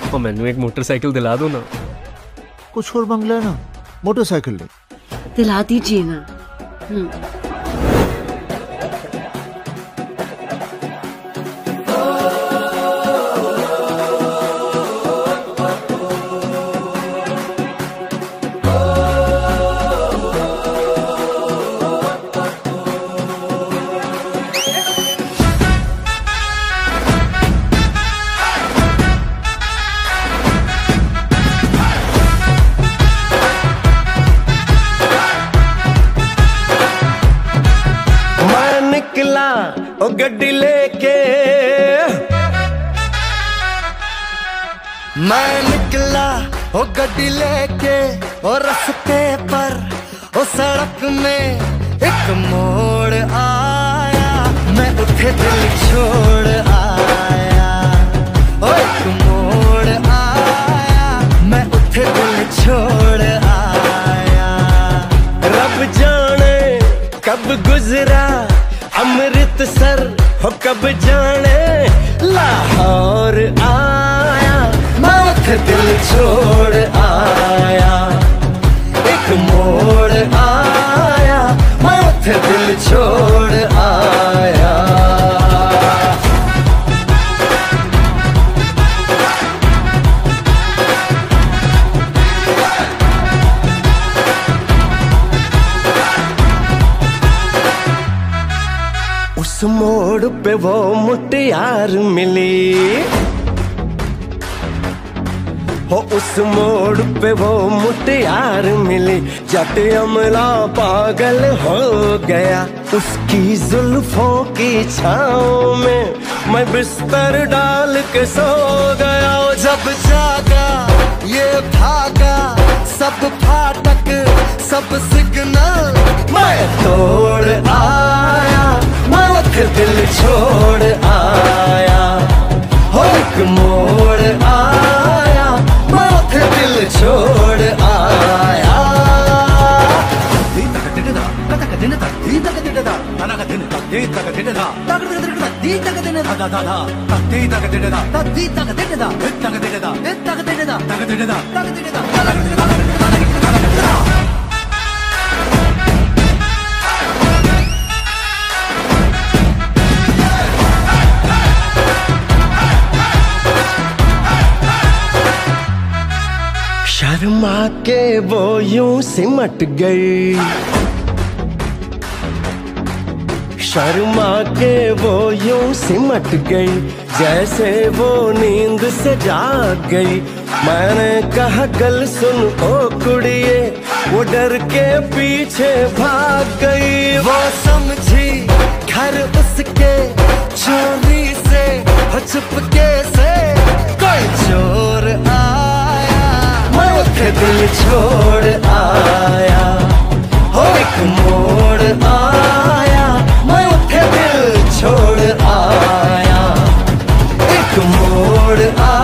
और मैंने एक मोटरसाइकिल दिला दो ना। कुछ और मंगला ना, मोटरसाइकिल ले दिला दीजिए ना। ओ गड्डी लेके मैं निकला, ओ गड्डी लेके और रास्ते पर ओ सड़क में एक मोड़ आया, मैं उठे दिल छोड़ आया। ओ एक मोड़ आया, मैं उठे दिल छोड़ आया। रब जाने कब गुजरा अमृतसर, हो कब जाने लाहौर आया, मैं उठे दिल छोड़ आया। एक मोड़ आया, मैं उठे दिल छोड़ आया। उस मोड़ पे वो मुटियार मिली, हो उस मोड़ पे वो मुटियार मिली। जट अमला पागल हो गया, उसकी जुल्फों की छाँव में मैं बिस्तर डाल के सो गया। जब जागा ये भागा, सब फाटक सब सिग्नल मैं तोड़ आया, मैं उठे दिल छोड़ आया। हो एक मोड़ आया, मैं उठे दिल छोड़ आया। शर्मा के वो यूं सिमट गई, शर्मा के वो यूं सिमट गई, जैसे वो नींद से जाग गई। मैंने कहा गल सुन ओ कुड़िए, वो डर के पीछे भाग गई। वो समझी घर उसके चोरी से, चुपके से कोई चोर आया, मैं उठे दिल छोड़ आया। हो एक मोड़ आया, मैं उठे दिल छोड़ आया। एक मोड़ आया।